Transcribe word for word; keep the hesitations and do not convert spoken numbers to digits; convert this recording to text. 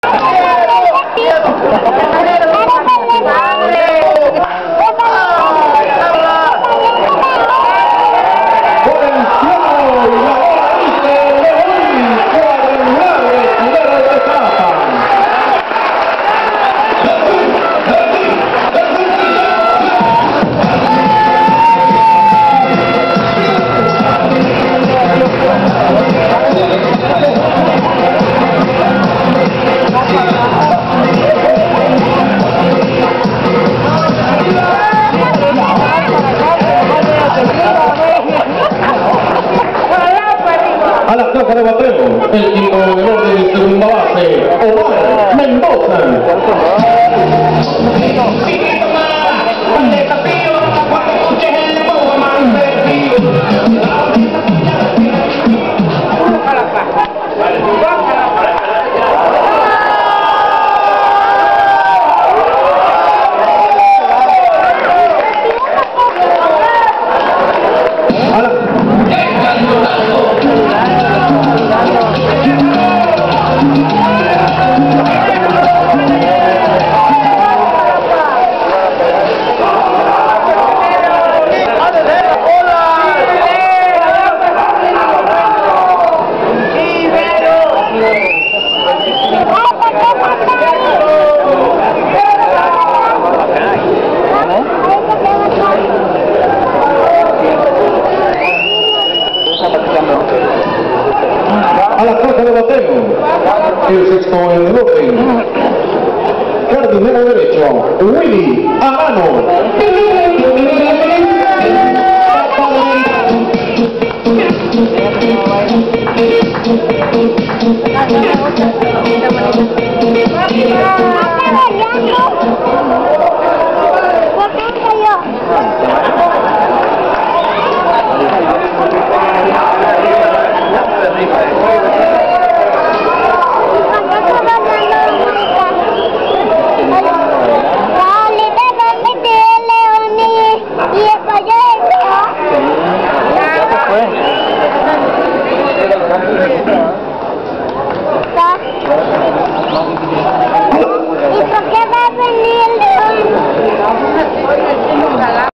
A la plaza de bateo, el quinto goleador de segunda base, Omar Mendoza. A la plaza de bateo, el sexto en el orden, jardinero derecho, Willy Arano. Gracias.